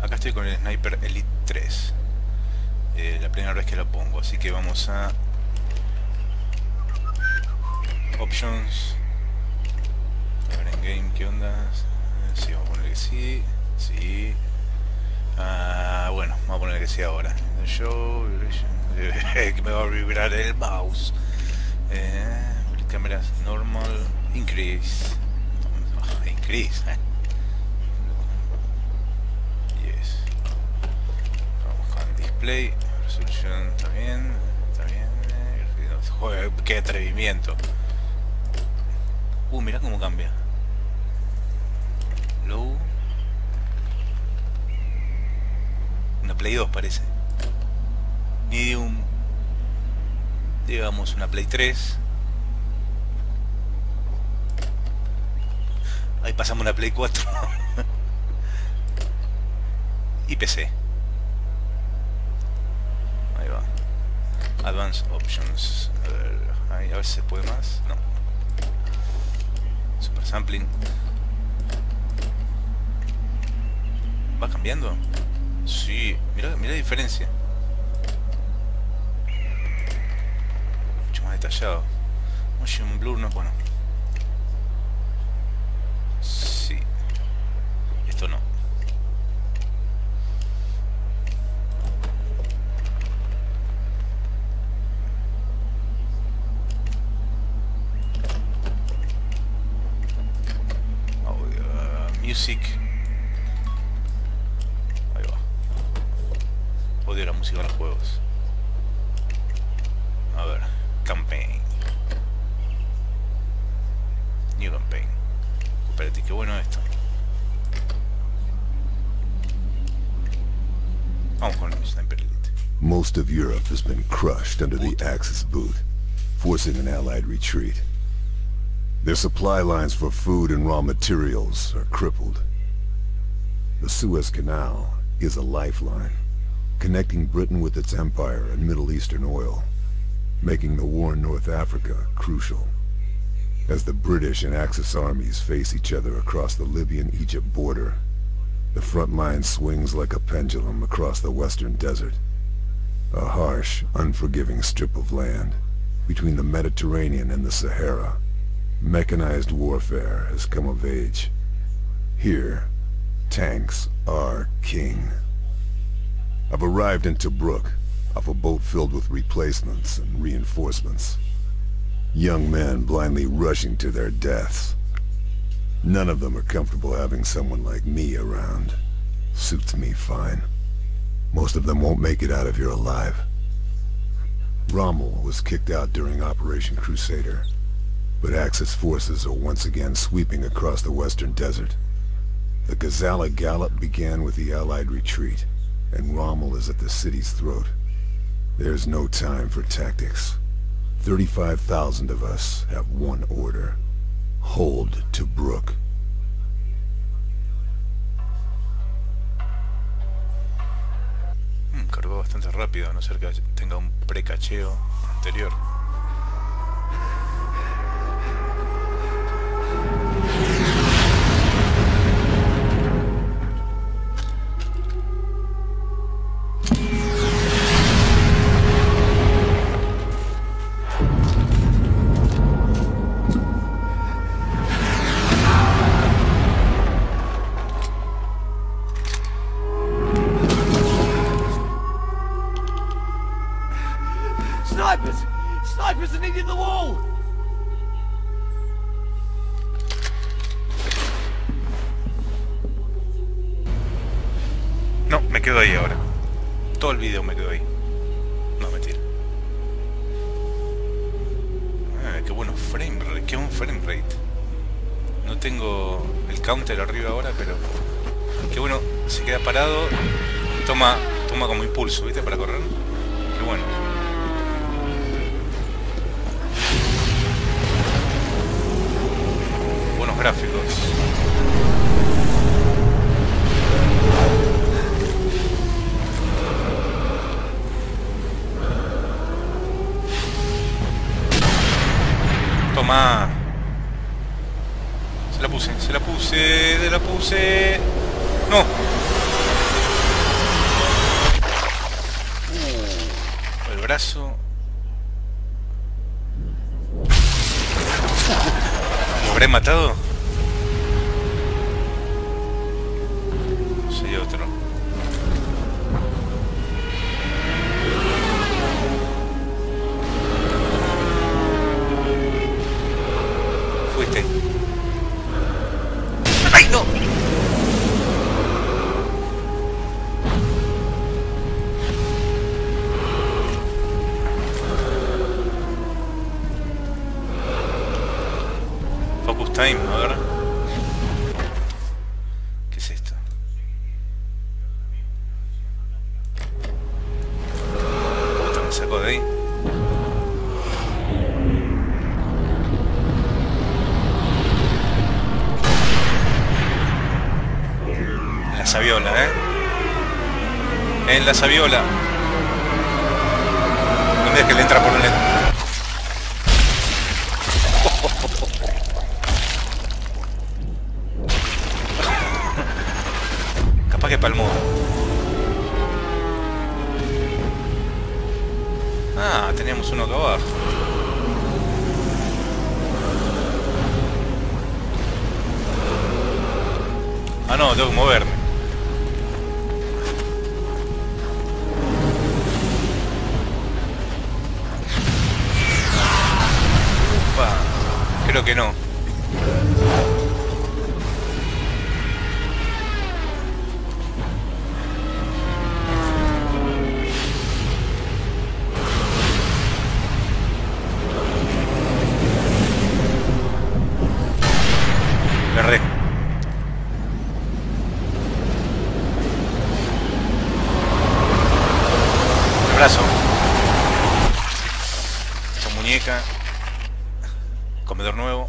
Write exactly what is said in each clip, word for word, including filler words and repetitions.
acá estoy con el Sniper Elite tres. Eh, la primera vez que lo pongo, así que vamos a Options. A ver en Game, ¿qué onda? Sí, vamos a poner que sí. Sí. Ah, bueno, vamos a poner que sí ahora. The show, que me va a vibrar el mouse. Eh, cámaras normal, increase. Oh, increase, eh. Yes. Vamos con display, resolución, está bien, está bien. Joder, qué atrevimiento. Uh, mirá cómo cambia. Low. Una Play dos parece. Medium. Digamos una Play tres. Ahí pasamos una Play cuatro. Y P C. Ahí va. Advanced Options. A ver, ahí, a ver si se puede más. No. Super Sampling. ¿Va cambiando? Sí, mira, mira la diferencia. Mucho más detallado. Motion Blur no, bueno. Sí. Esto no. Audio, uh, music. Odio la música en los juegos. A ver, campaign. New campaign. Espérate, qué bueno esto. Vamos con el Sniper Elite. Most of Europe has been crushed under the Axis boot, forcing an Allied retreat. Their supply lines for food and raw materials are crippled. The Suez Canal is a lifeline, connecting Britain with its empire and Middle Eastern oil, making the war in North Africa crucial. As the British and Axis armies face each other across the Libyan-Egypt border, the front line swings like a pendulum across the western desert. A harsh, unforgiving strip of land between the Mediterranean and the Sahara. Mechanized warfare has come of age. Here, tanks are king. I've arrived in Tobruk, off a boat filled with replacements and reinforcements. Young men blindly rushing to their deaths. None of them are comfortable having someone like me around. Suits me fine. Most of them won't make it out of here alive. Rommel was kicked out during Operation Crusader, but Axis forces are once again sweeping across the western desert. The Gazala Gallop began with the Allied retreat, and Rommel is at the city's throat. There's no time for tactics. thirty-five thousand of us have one order. Hold Tobruk. Mm, cargó bastante rápido, a no ser que tenga un precacheo anterior. Snipers! Snipers are needing the wall! No, me quedo ahí ahora. Todo el video me quedo ahí. No, mentira. Ah, qué bueno frame rate. Qué buen frame rate. No tengo el counter arriba ahora, pero qué bueno. Se queda parado. Toma, toma como impulso, ¿viste? Para correr. Qué bueno. Buenos gráficos. Toma. Se la puse, se la puse, se la puse. No. brazo. ¿Lo habré matado? Soy otro. Fuiste. ¡Ay, no! Focus time, a ver. ¿Qué es esto? Puta, me sacó de ahí. En la sabiola, ¿eh? En la sabiola. No me dejes que le entra por un lente. Capaz que palmó. Ah, teníamos uno acá abajo. Ah, no, tengo que moverme. Upa, creo que no. Erré. El brazo. Esa muñeca. Comedor nuevo.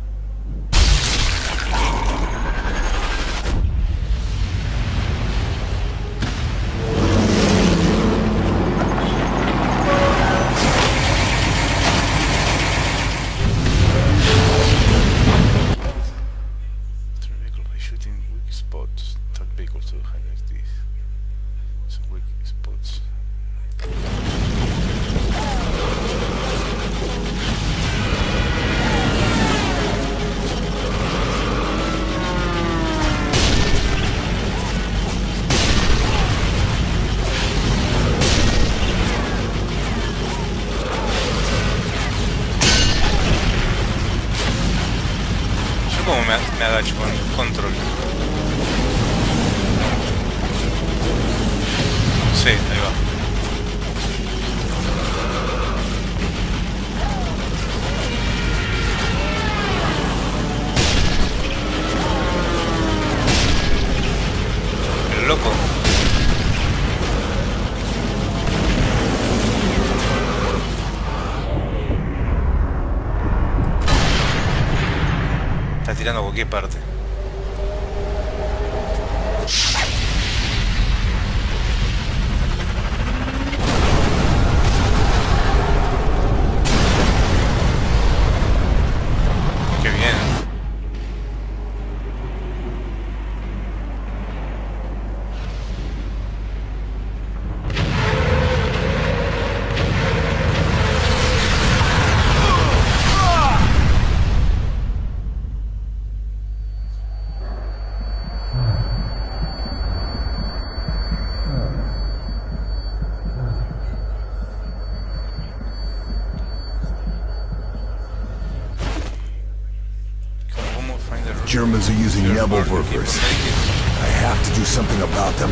¿Cómo me, me agacho con control? Sí, ahí va. Pero loco. Está tirando a cualquier parte. Qué bien. Germans are using Nebelwerfers. I have to do something about them.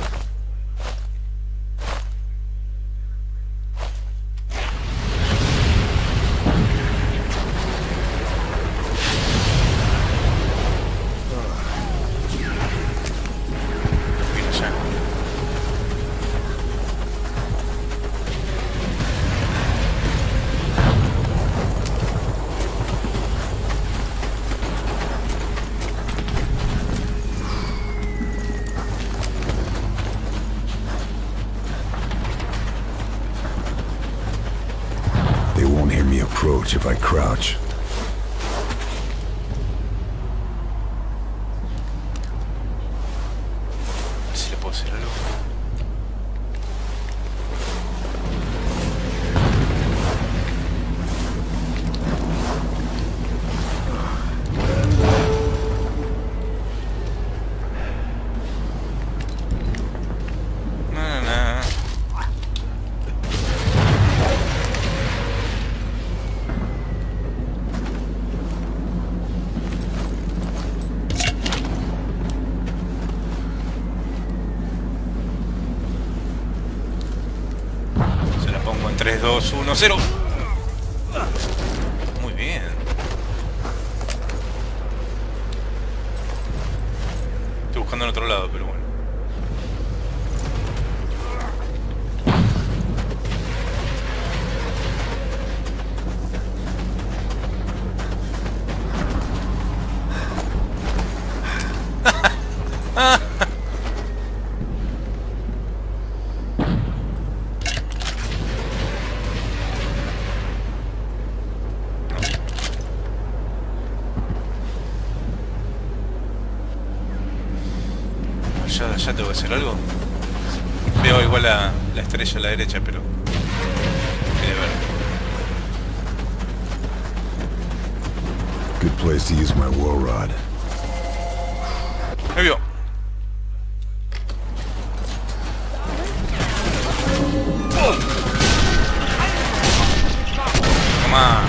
They won't hear me approach if I crouch. Si le puedo hacer algo. tres, dos, uno, cero. Muy bien. Estoy buscando en otro lado, pero bueno. Ya, ya tengo que hacer algo. Veo igual la, la estrella a la derecha, pero... Quería ver. Good place to use my war rod. Me vio. Toma.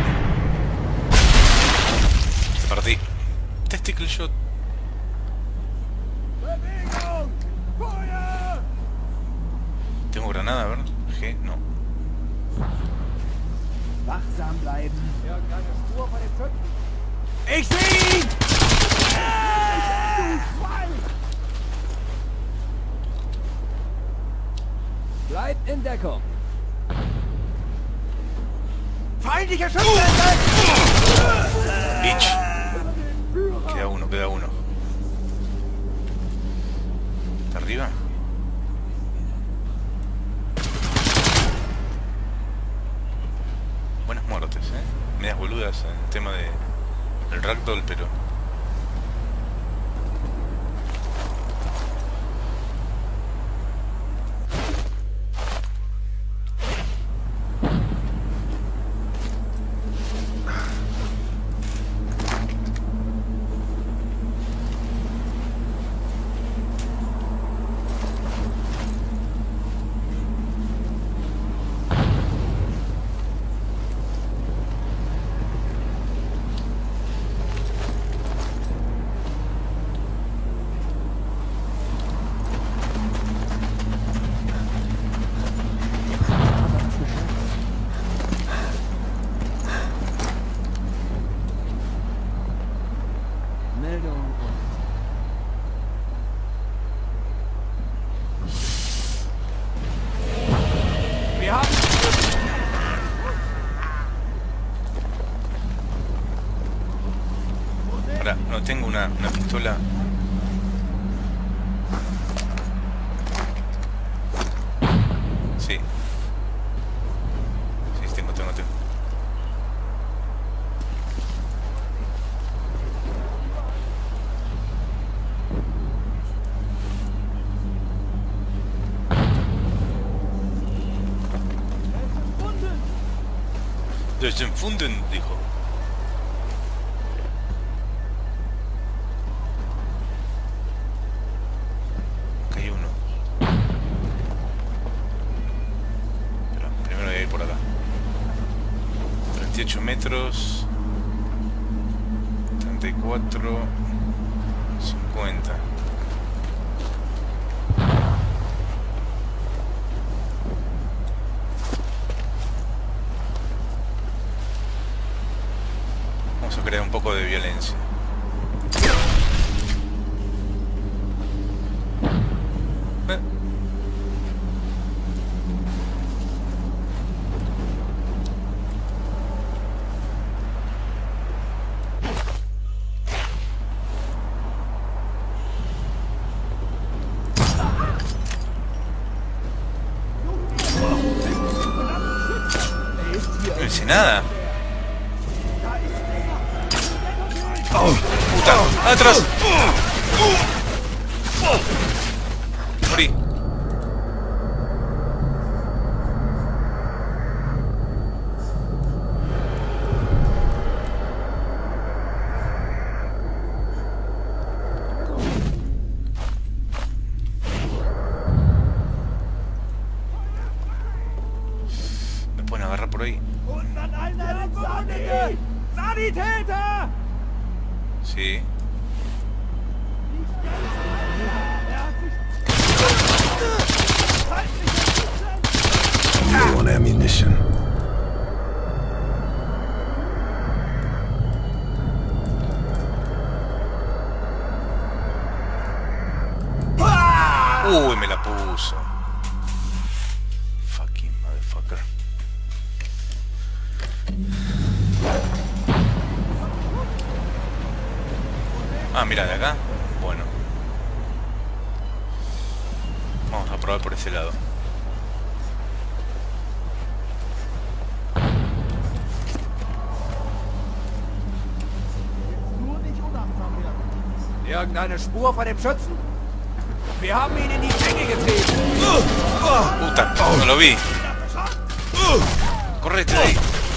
Perdí. Testicle shot. ¿Tengo granada? A ver. G, no. Wachsam bleiben. Ja, keine Spur von den Töpfen. Ich seh ihn! Bleibt in Deckung. Feindlicher Schütze! Bitch. Queda uno, queda uno. ¿Está arriba? Buenas muertes, eh. Medias boludas en el tema de el ragdoll, pero... Ahora, no tengo una, una pistola. Sí. Sí, tengo, tengo, tengo. Desenfunden, dijo. Acá hay uno. Pero primero voy a ir por acá. treinta y ocho metros. treinta y cuatro. cincuenta. Vamos a crear un poco de violencia. ¿Eh? No hice nada. ¡Puta! ¡Atrás! Morí. Me pueden agarrar por ahí. Sanitäter! Sí. Low on ammunition. location. Uy, me la puso. Fucking motherfucker. Ah, mira, de acá. Bueno. Vamos a probar por ese lado. Nur nicht unachtsam werden. Irgendeine Spur von dem Schützen? Wir haben ihn in die Enge getrieben. Puta, no lo vi. Correte de ahí.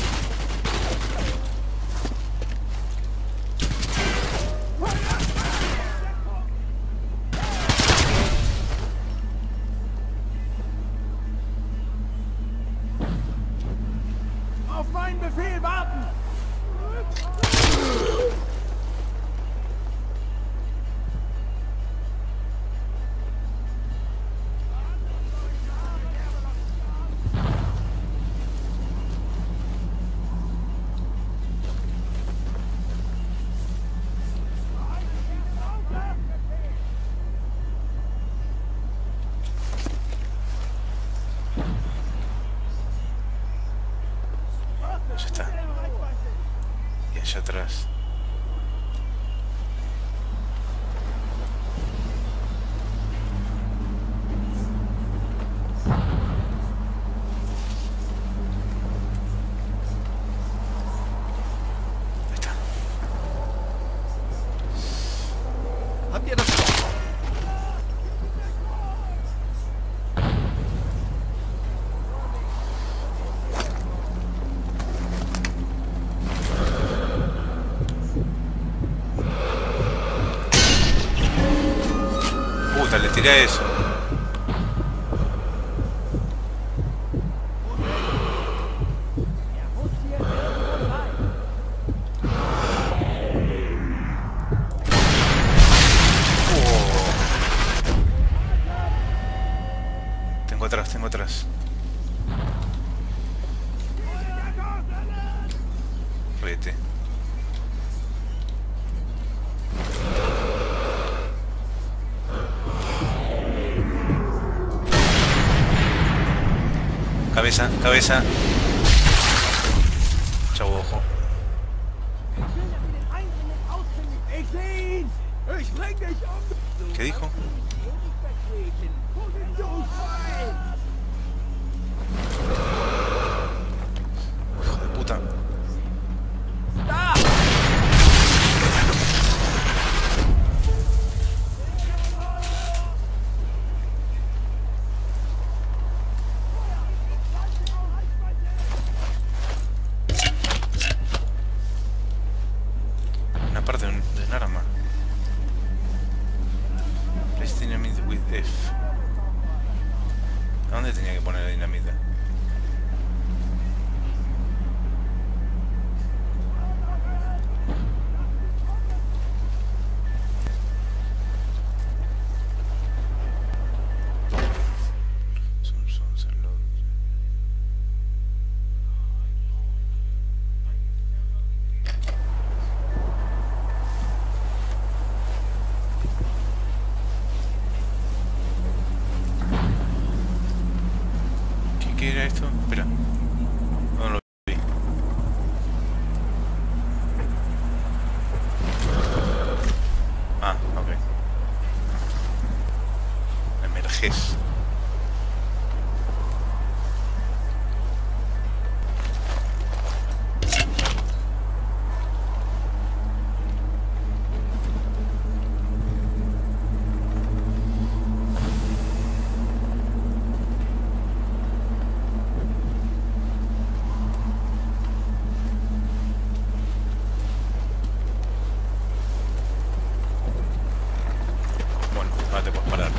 Auf meinen Befehl warten! Ya está. Y allá atrás. Ahí está. Habt ihr das? Puta, le tiré a eso. Er muss hier irgendwo sein. Tengo atrás, tengo atrás. Rete. Cabeza, cabeza. Chau, ojo. Ich seh ihn! Ich bring dich um! ¿Qué dijo? Position frei! Hijo de puta. Da! Una parte de un, de un arma. Place dynamite with F. ¿A dónde tenía que poner la dinamita? Son- son- son los- ¿Qué, qué era esto? Espera. No lo vi. Ah, ok. Emerges. Bueno, ahora te puedes parar.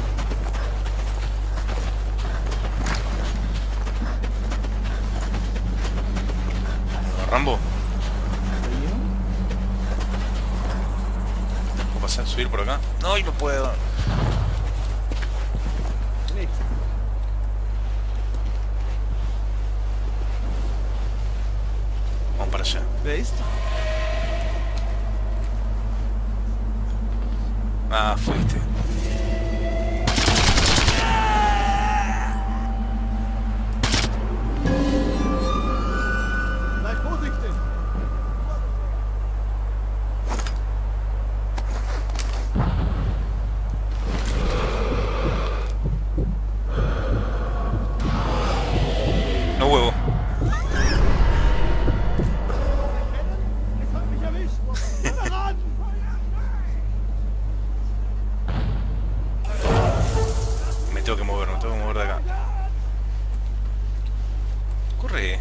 Rambo, ¿puedo pasar? ¿Subir por acá? No, y no puedo. Nichts. para allá. ¿Veis? Ah, fuiste. No huevo. Me tengo que mover, me tengo que mover de acá. Corre.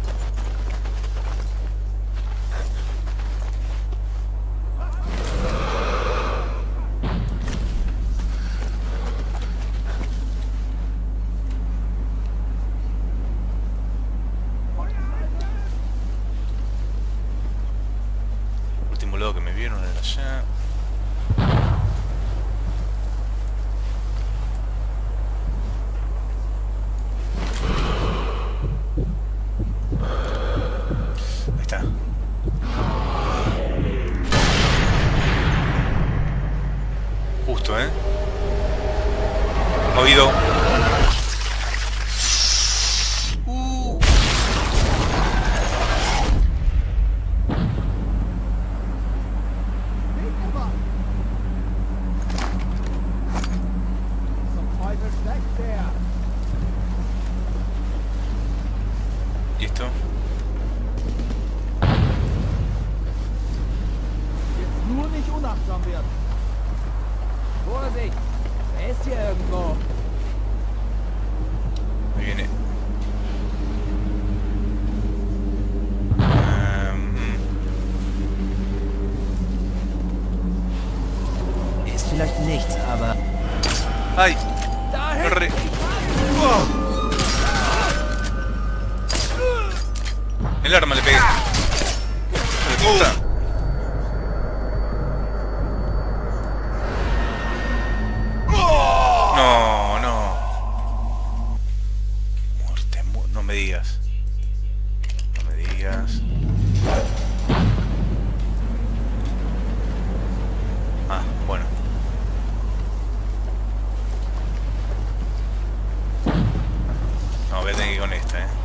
Último lado que me vieron era allá. Ahí está. Justo, ¿eh? Oído. Uh. ¿Y esto? Jetzt nur nicht unachtsam werden. Vorsicht! Er ist hier irgendwo. Ahí viene. Um, Ist vielleicht nichts, aber... ¡Ay! Da hinten! Corre. El arma le pegué. ¡Hijo de puta! No, no. Muerte, mu no me digas. No me digas. Ah, bueno. No, voy a tener que ir con esta, eh.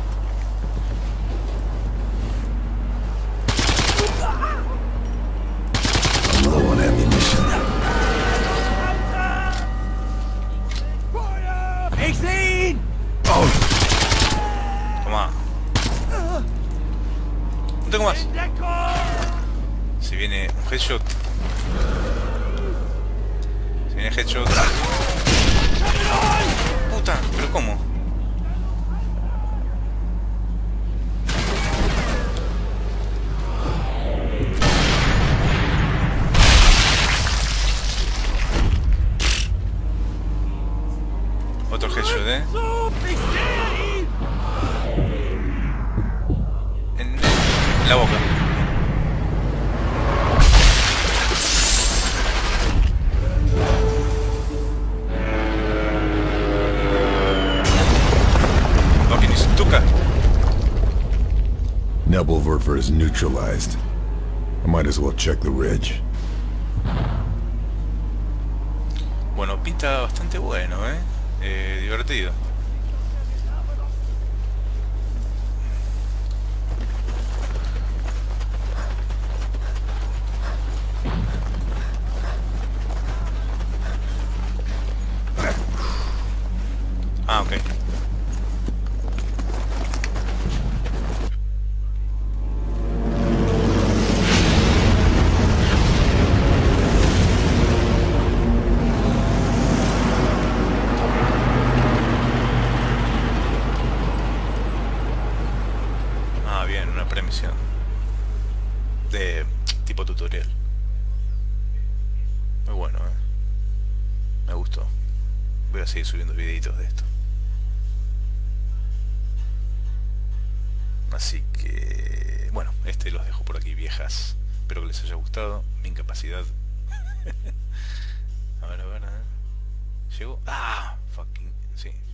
Low on ammunition. Ich seh ihn! Toma. No tengo más. Si viene un headshot. Si viene headshot. Puta, pero ¿cómo? Otro headshot, eh. Ich sehe ihn! En, en la boca. Fucking stuka. Nebelwerfer is neutralized. I might as well check the ridge. Bueno, pinta bastante bueno, eh. Eh, divertido. Ah, ok. Ah, bien, una premisión de tipo tutorial. Muy bueno, eh. Me gustó. Voy a seguir subiendo videitos de esto. Así que... bueno, este los dejo por aquí, viejas. Espero que les haya gustado. Mi incapacidad. A ver, a ver, a ver. ¿Llegó? ¡Ah! Fucking... sí.